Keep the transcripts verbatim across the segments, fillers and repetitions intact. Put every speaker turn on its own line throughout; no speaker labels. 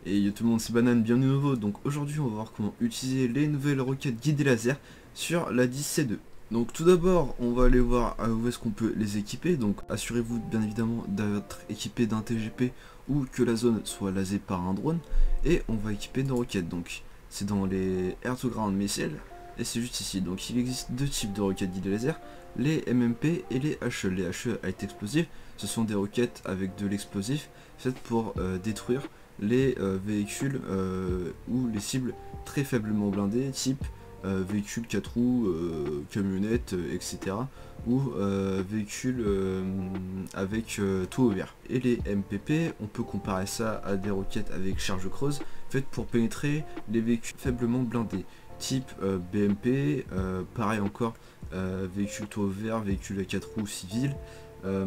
Et yo tout le monde, c'est Banane, bienvenue nouveau. Donc aujourd'hui on va voir comment utiliser les nouvelles roquettes guidées laser sur la dix C deux. Donc tout d'abord on va aller voir où est-ce qu'on peut les équiper. Donc assurez-vous bien évidemment d'être équipé d'un T G P ou que la zone soit lasée par un drone. Et on va équiper nos roquettes. Donc c'est dans les Air to Ground Missiles et c'est juste ici. Donc il existe deux types de roquettes guidées laser, les M M P et les H E. Les H E à être explosives, ce sont des roquettes avec de l'explosif faites pour euh, détruire les euh, véhicules euh, ou les cibles très faiblement blindées, type euh, véhicules quatre roues, euh, camionnettes, euh, et cetera. Ou euh, véhicules euh, avec euh, tout ouvert. Et les M P P, on peut comparer ça à des roquettes avec charge creuse, faites pour pénétrer les véhicules faiblement blindés, type euh, B M P, euh, pareil encore, euh, véhicules tout ouvert, véhicules à quatre roues civils. Euh,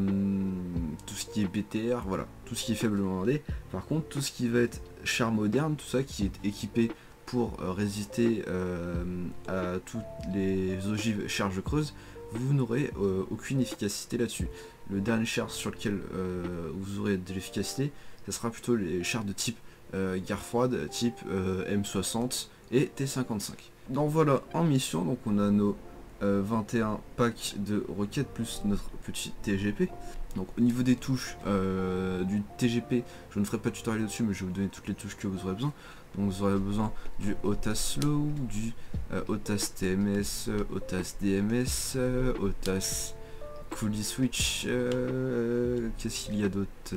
tout ce qui est B T R, voilà, tout ce qui est faiblement blindé. Par contre, tout ce qui va être char moderne, tout ça qui est équipé pour euh, résister euh, à toutes les ogives charge creuse, vous n'aurez euh, aucune efficacité là-dessus. Le dernier char sur lequel euh, vous aurez de l'efficacité, ce sera plutôt les chars de type euh, guerre froide, type euh, M soixante et T cinquante-cinq. Donc voilà, en mission, donc on a nos Euh, vingt et un packs de roquettes plus notre petit T G P. Donc au niveau des touches euh, du T G P, je ne ferai pas de tutoriel dessus, mais je vais vous donner toutes les touches que vous aurez besoin. Donc vous aurez besoin du O T A S Slow, du euh, O T A S T M S, euh, O T A S D M S, euh, O T A S Coolie Switch, euh, qu'est-ce qu'il y a d'autre,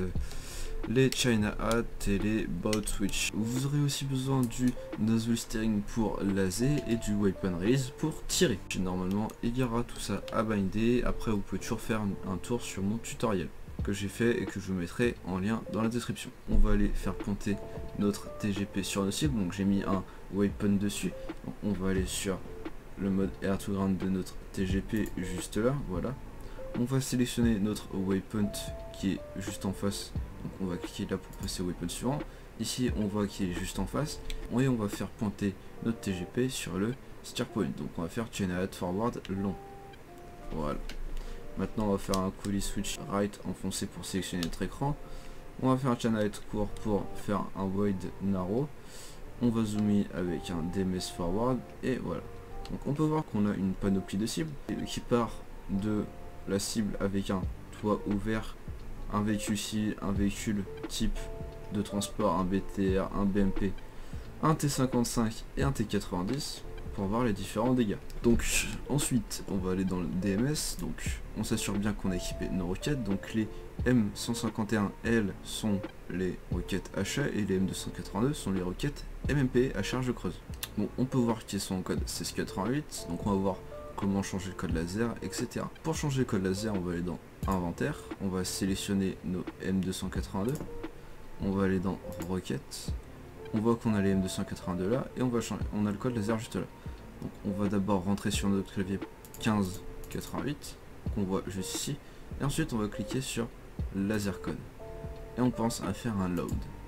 les China Hat et les Bout Switch. Vous aurez aussi besoin du Nozzle Steering pour laser et du Weapon Release pour tirer. Normalement il y aura tout ça à binder. Après vous pouvez toujours faire un tour sur mon tutoriel que j'ai fait et que je vous mettrai en lien dans la description. On va aller faire ponter notre T G P sur nos cibles. Donc j'ai mis un Weapon dessus. Donc, on va aller sur le mode Air to Ground de notre T G P juste là, voilà. On va sélectionner notre waypoint qui est juste en face. Donc on va cliquer là pour passer au waypoint suivant. Ici on voit qu'il est juste en face. Et on va faire pointer notre T G P sur le steer point. Donc on va faire chain out forward long. Voilà. Maintenant on va faire un coolie switch right enfoncé pour sélectionner notre écran. On va faire un chain out court pour faire un wide narrow. On va zoomer avec un D M S forward et voilà. Donc on peut voir qu'on a une panoplie de cibles qui part de la cible avec un toit ouvert, un véhicule civil, un véhicule type de transport, un B T R, un B M P, un T cinquante-cinq et un T quatre-vingt-dix pour voir les différents dégâts. Donc ensuite on va aller dans le D M S, donc on s'assure bien qu'on a équipé nos roquettes. Donc les M cent cinquante et un L sont les roquettes H A et les M deux cent quatre-vingt-deux sont les roquettes M M P à charge creuse. Bon, on peut voir qu'ils sont en code C S quatre-vingt-huit, donc on va voir comment changer le code laser, et cetera. Pour changer le code laser, on va aller dans inventaire, on va sélectionner nos M deux cent quatre-vingt-deux, on va aller dans requêtes, on voit qu'on a les M deux cent quatre-vingt-deux là, et on va changer, on a le code laser juste là. Donc on va d'abord rentrer sur notre clavier quinze quatre-vingt-huit, qu'on voit juste ici, et ensuite on va cliquer sur laser code, et on pense à faire un load.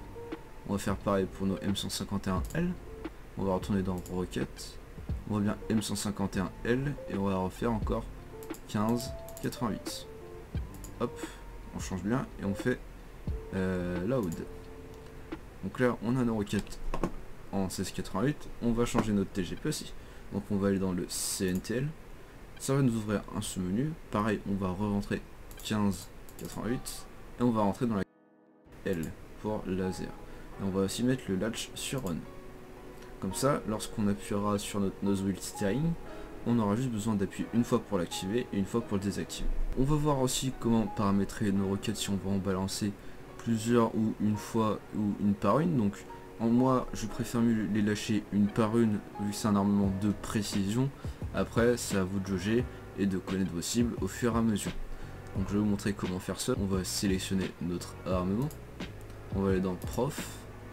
On va faire pareil pour nos M cent cinquante et un L, on va retourner dans requêtes, on voit bien M cent cinquante et un L et on va refaire encore quinze quatre-vingt-huit. Hop, on change bien et on fait euh, load. Donc là on a nos requêtes en seize quatre-vingt-huit, on va changer notre T G P aussi. Donc on va aller dans le C N T L, ça va nous ouvrir un sous-menu. Pareil, on va re-rentrer quinze quatre-vingt-huit et on va rentrer dans la L pour laser. Et on va aussi mettre le latch sur on. Comme ça, lorsqu'on appuiera sur notre nozzle steering, on aura juste besoin d'appuyer une fois pour l'activer et une fois pour le désactiver. On va voir aussi comment paramétrer nos roquettes si on va en balancer plusieurs ou une fois ou une par une. Donc en moi, je préfère mieux les lâcher une par une vu que c'est un armement de précision. Après, c'est à vous de jauger et de connaître vos cibles au fur et à mesure. Donc je vais vous montrer comment faire ça. On va sélectionner notre armement. On va aller dans Prof.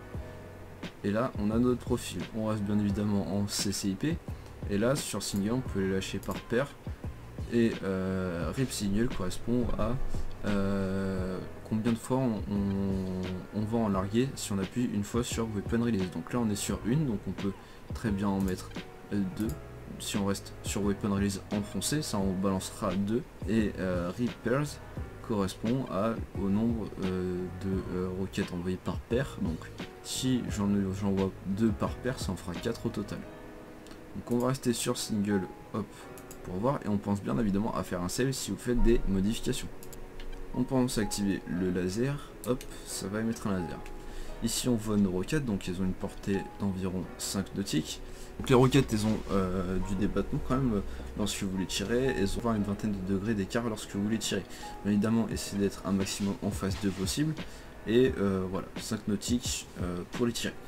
Et là on a notre profil, on reste bien évidemment en C C I P, et là sur Signal on peut les lâcher par paire, et euh, R I P Signal correspond à euh, combien de fois on, on, on va en larguer si on appuie une fois sur Weapon Release. Donc là on est sur une, donc on peut très bien en mettre deux. Si on reste sur Weapon Release enfoncé, ça on balancera deux. Et euh, R I P Pairs correspond à, au nombre euh, de euh, roquettes envoyées par paire. Donc si j'en j'envoie deux par paire, ça en fera quatre au total. Donc on va rester sur single, hop, pour voir, et on pense bien évidemment à faire un save si vous faites des modifications. On pense activer le laser, hop, ça va émettre un laser. Ici on voit nos roquettes, donc elles ont une portée d'environ cinq nautiques. Donc les roquettes, elles ont euh, du débattement quand même euh, lorsque vous les tirez, elles ont une vingtaine de degrés d'écart lorsque vous les tirez. Bien évidemment, essayez d'être un maximum en face de possible, et euh, voilà, cinq nautiques euh, pour les tirer.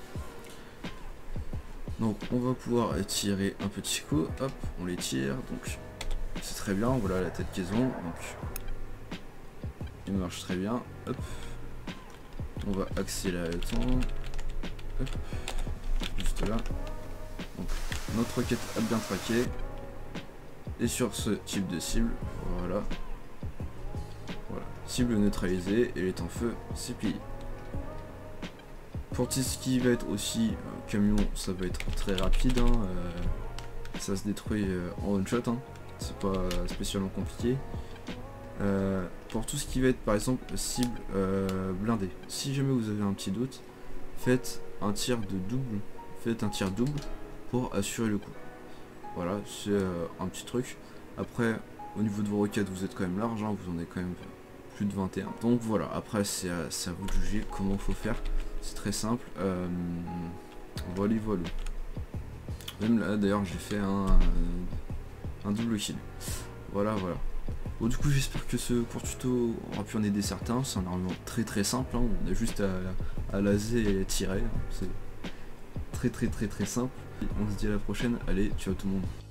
Donc on va pouvoir tirer un petit coup, hop, on les tire, donc c'est très bien, voilà la tête qu'ils ont, donc il marche très bien, hop. On va accélérer le temps, hop, juste là. Donc notre roquette a bien traqué, et sur ce type de cible, voilà, voilà, cible neutralisée, et les temps feu, c'est plié. Pour tout ce qui va être aussi euh, camion, ça va être très rapide, hein, euh, ça se détruit euh, en one shot, hein, c'est pas euh, spécialement compliqué. Euh, pour tout ce qui va être par exemple cible euh, blindée, si jamais vous avez un petit doute, faites un tir de double, faites un tir double pour assurer le coup. Voilà, c'est euh, un petit truc. Après, au niveau de vos roquettes, vous êtes quand même large, hein, vous en avez quand même plus de vingt et un. Donc voilà, après c'est à, à vous de juger comment faut faire. C'est très simple. Euh, voilà, voilà. Même là, d'ailleurs, j'ai fait un, un double kill. Voilà, voilà. Bon, du coup, j'espère que ce court tuto aura pu en aider certains. C'est un armement très très simple. Hein. On a juste à, à laser et tirer. Hein. C'est très très très très simple. Et on se dit à la prochaine. Allez, ciao tout le monde.